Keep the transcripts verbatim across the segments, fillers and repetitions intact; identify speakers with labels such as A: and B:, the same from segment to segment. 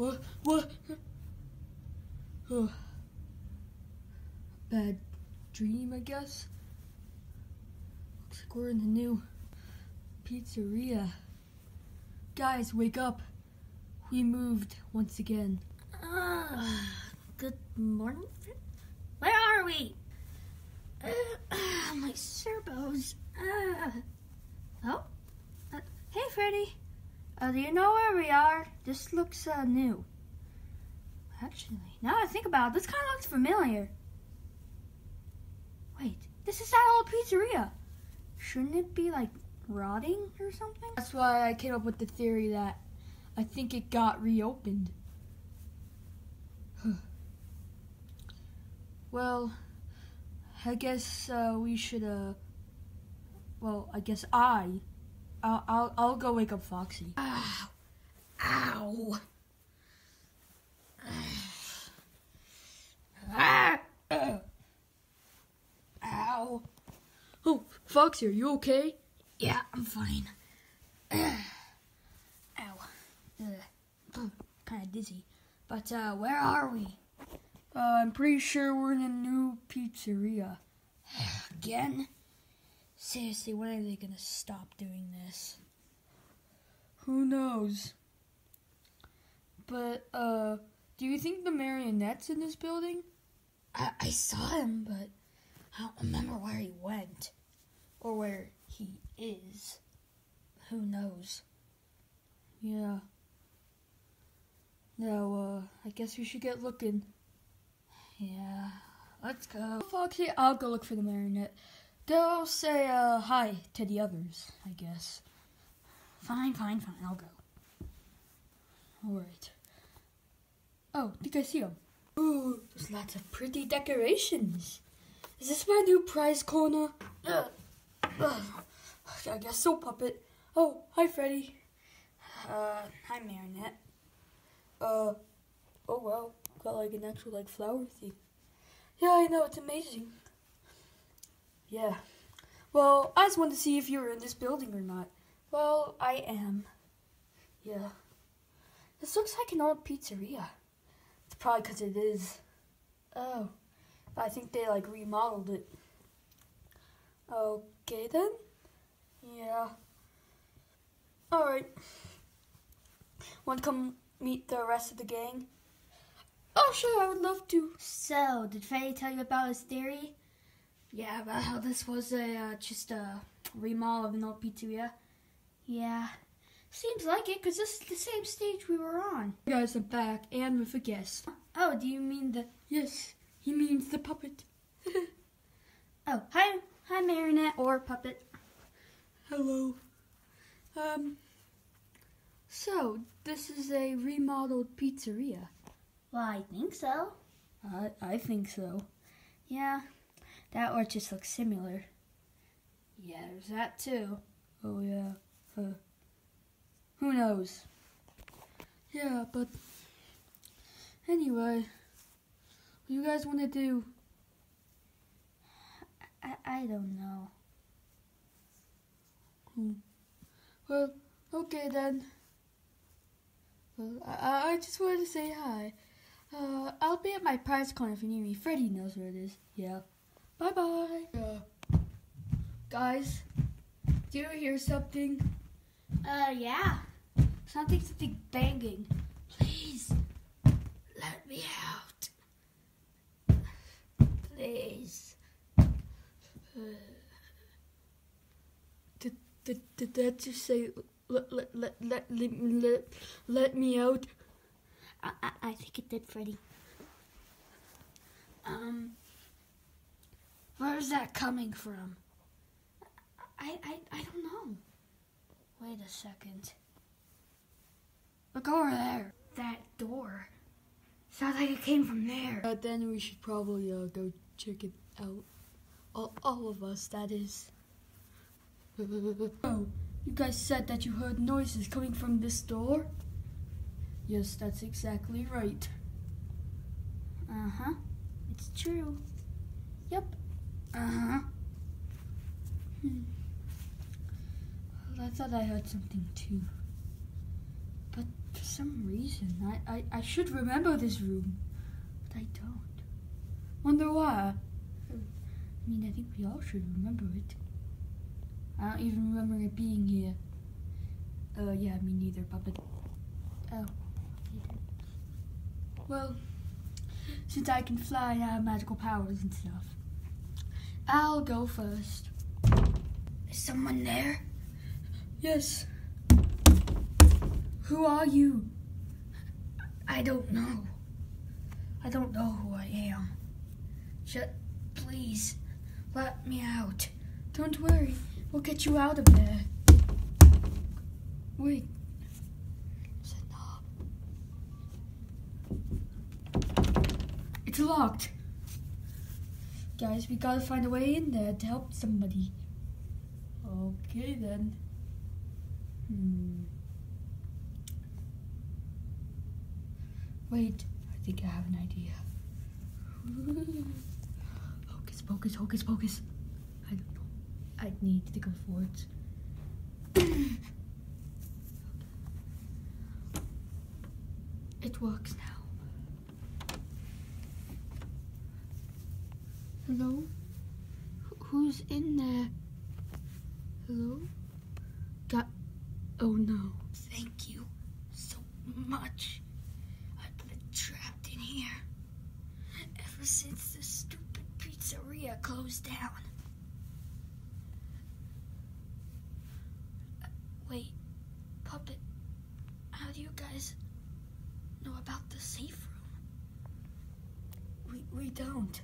A: What? What? Oh. Bad dream, I guess. Looks like we're in the new pizzeria. Guys, wake up. We moved once again.
B: Uh, good morning. Where are we? Uh, uh, my servos. Uh, oh. Uh, hey, Freddy. Uh, do you know where we are? This looks uh, new. Actually, now I think about it, this kind of looks familiar. Wait, this is that old pizzeria. Shouldn't it be like rotting or something?
A: That's why I came up with the theory that I think it got reopened. Well, I guess uh, we should, uh, well, I guess I, I'll, I'll, I'll go wake up Foxy.
B: Ow. Ow. Ah. Uh. Ow.
A: Oh, Foxy, are you okay?
B: Yeah, I'm fine. Uh. Ow. Uh. Kind of dizzy. But, uh, where are we?
A: Uh, I'm pretty sure we're in a new pizzeria.
B: Again? Seriously, when are they gonna stop doing this?
A: Who knows? But, uh, do you think the marionette's in this building?
B: I, I saw him, but I don't remember where he went. Or where he is. Who knows?
A: Yeah. Now, uh, I guess we should get looking.
B: Yeah, let's go.
A: Foxy, I'll go look for the marionette. Go say, uh, hi to the others, I guess.
B: Fine, fine, fine, I'll go.
A: Alright. Oh, I think I see them. Ooh, there's lots of pretty decorations. Is this my new prize corner? Uh, uh, I guess so, Puppet. Oh, hi, Freddy.
B: Uh, hi, Marionette.
A: Uh, oh, wow. Got like an actual, like, flower thing. Yeah, I know, it's amazing. Yeah. Well, I just wanted to see if you were in this building or not. Well, I am. Yeah. This looks like an old pizzeria. It's probably because it is. Oh. I think they, like, remodeled it. Okay, then. Yeah. Alright. Want to come meet the rest of the gang? Oh, sure, I would love to.
B: So, did Freddy tell you about his theory? Yeah, about how this was a uh, just a remodel of an old pizzeria? Yeah. Seems like it, because this is the same stage we were on.
A: You guys are back, and with a guest.
B: Oh, do you mean the...
A: Yes, he means the puppet.
B: Oh, hi, hi, Marionette, or Puppet.
A: Hello. Um, so, this is a remodeled pizzeria.
B: Well, I think so.
A: I, I think so.
B: Yeah, that or it just looks similar. Yeah, there's that too.
A: Oh, yeah. Uh, who knows? Yeah, but anyway, what do you guys want to do?
B: I, I don't know.
A: Hmm. Well, okay then. Well, I, I just wanted to say hi. Uh, I'll be at my prize corner if you need me. Freddy knows where it is. Yeah. Bye-bye. Uh, guys, do you hear something?
B: Uh, yeah. Something, something banging.
A: Please,
B: Let me out. Please.
A: Did, did, did that just say, let, let, let, let, let, let, let me out?
B: I, I, I think it did, Freddy. Um, where's that coming from? I, I, I don't know. Wait a second. Look over there. That door. Sounds like it came from there.
A: Uh, then we should probably uh, go check it out. All, all of us, that is. Oh, you guys said that you heard noises coming from this door? Yes, that's exactly right.
B: Uh-huh. It's true.
A: Yep.
B: Uh-huh.
A: Hmm. Well, I thought I heard something too. But for some reason, I, I, I should remember this room, but I don't. Wonder why? I mean, I think we all should remember it. I don't even remember it being here. Uh, yeah, me neither, Puppet. Oh. Well, since I can fly and have magical powers and stuff, I'll go first.
B: Is someone there?
A: Yes. Who are you?
B: I don't know. I don't know who I am. Just, please, let me out.
A: Don't worry, we'll get you out of there. Wait. There's a knob. It's locked. Guys, we gotta find a way in there to help somebody. Okay then. Hmm. Wait, I think I have an idea. Hocus pocus, hocus pocus. I don't know. I need to go forwards. It works now. Hello? Wh- Who's in there? Hello? Got... Oh no.
B: Thank you so much. I've been trapped in here ever since the stupid pizzeria closed down. Uh, wait, Puppet, how do you guys know about the safe room?
A: We, we don't.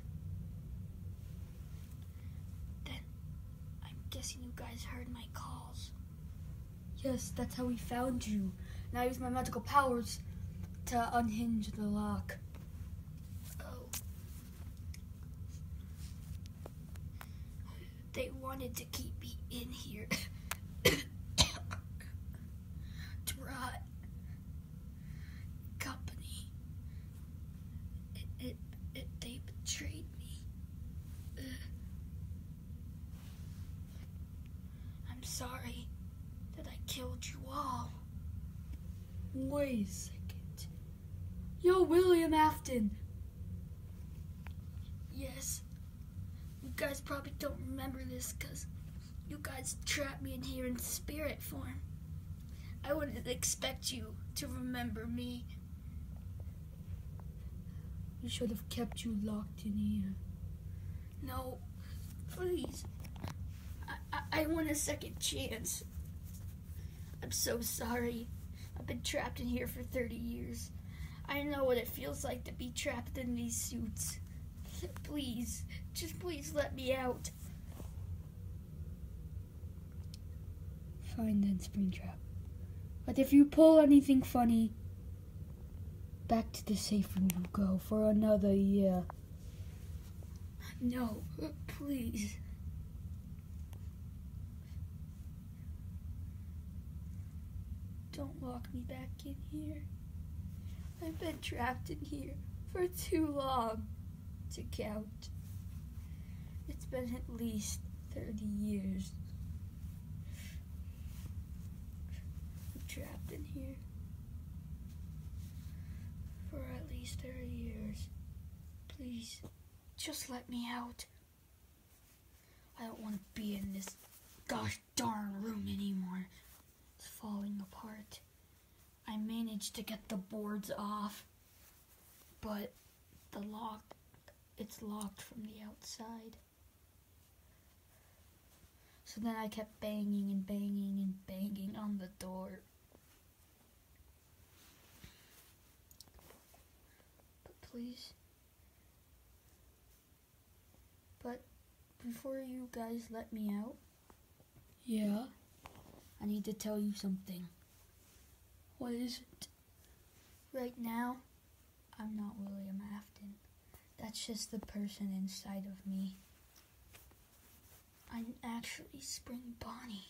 B: Then I'm guessing you guys heard my calls.
A: Yes, that's how we found you. And I use my magical powers to unhinge the lock.
B: Oh. They wanted to keep me in here. To rot. Company. It, it, it, they betrayed me. Ugh. I'm sorry that I killed you all.
A: Wait a second. You're William Afton.
B: Yes. You guys probably don't remember this because you guys trapped me in here in spirit form. I wouldn't expect you to remember me.
A: We should have kept you locked in here.
B: No, please. I, I, I want a second chance. I'm so sorry. I've been trapped in here for thirty years. I know what it feels like to be trapped in these suits. Please, just please let me out.
A: Fine then, Springtrap. But if you pull anything funny, back to the safe room you go for another year.
B: No, please. Don't lock me back in here. I've been trapped in here for too long to count. It's been at least thirty years. I'm trapped in here for at least thirty years. Please, just let me out. I don't want to be in this gosh darn room anymore. It's falling apart. I managed to get the boards off, but the lock, it's locked from the outside. So then I kept banging and banging and banging on the door. But please. But before you guys let me out,
A: Yeah?
B: I need to tell you something.
A: What is it?
B: Right now, I'm not William Afton. That's just the person inside of me. I'm actually Spring Bonnie.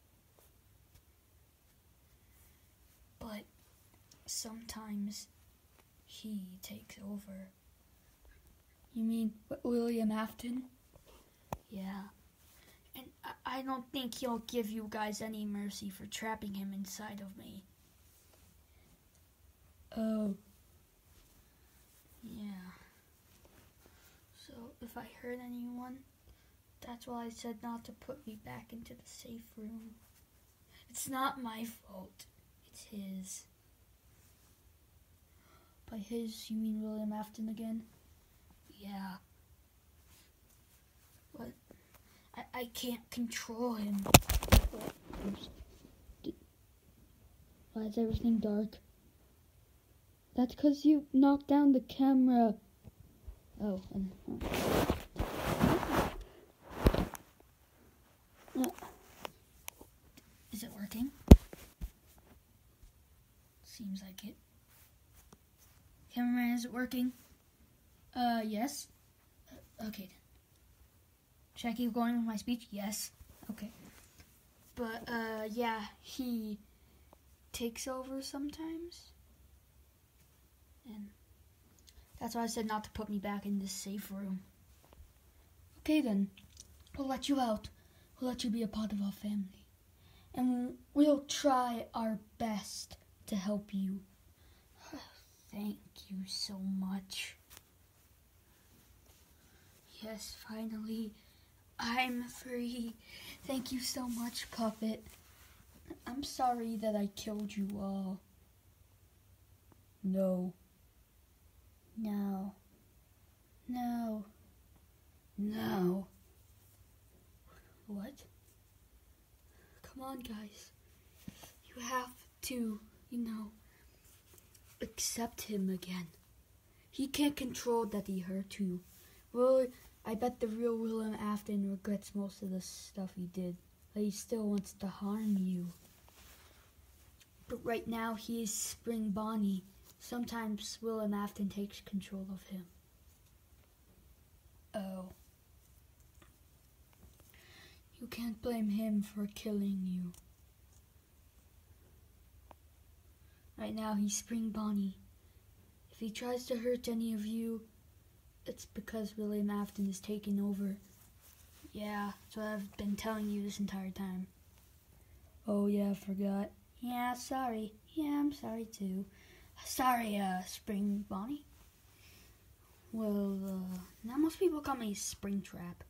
B: But sometimes he takes over.
A: You mean William Afton?
B: Yeah. And I, I don't think he'll give you guys any mercy for trapping him inside of me.
A: Oh.
B: Yeah. So if I hurt anyone, that's why I said not to put me back into the safe room. It's not my fault. It's his.
A: By his, you mean William Afton again?
B: Yeah. But I, I can't control him.
A: Why is everything dark? That's because you knocked down the camera. Oh. And, uh.
B: Is it working? Seems like it. Cameraman, is it working? Uh, yes. Uh, okay then. Should I keep going with my speech? Yes. Okay. But, uh, yeah, he takes over sometimes. And that's why I said not to put me back in this safe room.
A: Okay then. We'll let you out. We'll let you be a part of our family. And we'll try our best to help you.
B: Thank you so much. Yes, finally, I'm free. Thank you so much, Puppet.
A: I'm sorry that I killed you all. No.
B: No. No.
A: No.
B: What?
A: Come on, guys. You have to, you know, accept him again. He can't control that he hurt you. Well, I bet the real William Afton regrets most of the stuff he did, but he still wants to harm you. But right now, he is Spring Bonnie. Sometimes William Afton takes control of him.
B: Oh.
A: You can't blame him for killing you. Right now, he's Spring Bonnie. If he tries to hurt any of you, it's because William Afton is taking over.
B: Yeah, that's what I've been telling you this entire time.
A: Oh yeah, I forgot.
B: Yeah, sorry. Yeah, I'm sorry too. Sorry, uh, Spring Bonnie.
A: Well, uh, now most people call me Springtrap,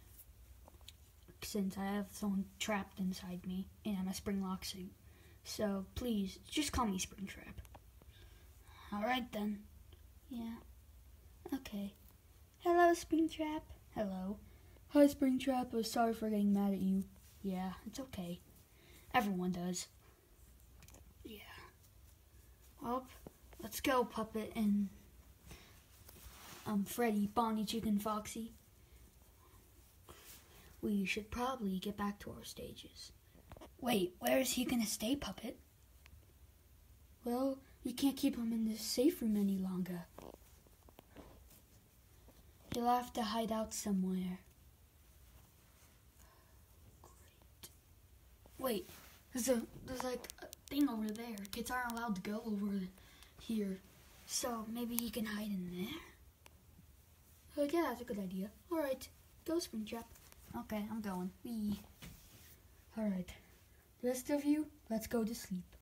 A: since I have someone trapped inside me and I'm a Springlock suit. So please, just call me Springtrap.
B: Alright then.
A: Yeah. Okay. Hello, Springtrap. Hello. Hi, Springtrap. I'm sorry for getting mad at you.
B: Yeah, it's okay. Everyone does.
A: Yeah. Well, let's go, Puppet and um Freddy, Bonnie, Chicken, Foxy. We should probably get back to our stages.
B: Wait, where is he gonna stay, Puppet?
A: Well, we can't keep him in this safe room any longer. He'll have to hide out somewhere.
B: Great. Wait, there's a there's like a thing over there. Kids aren't allowed to go over here. So maybe he can hide in there?
A: Uh, yeah, that's a good idea. Alright, go, Springtrap.
B: Okay, I'm going. Wee.
A: Alright. The rest of you, let's go to sleep.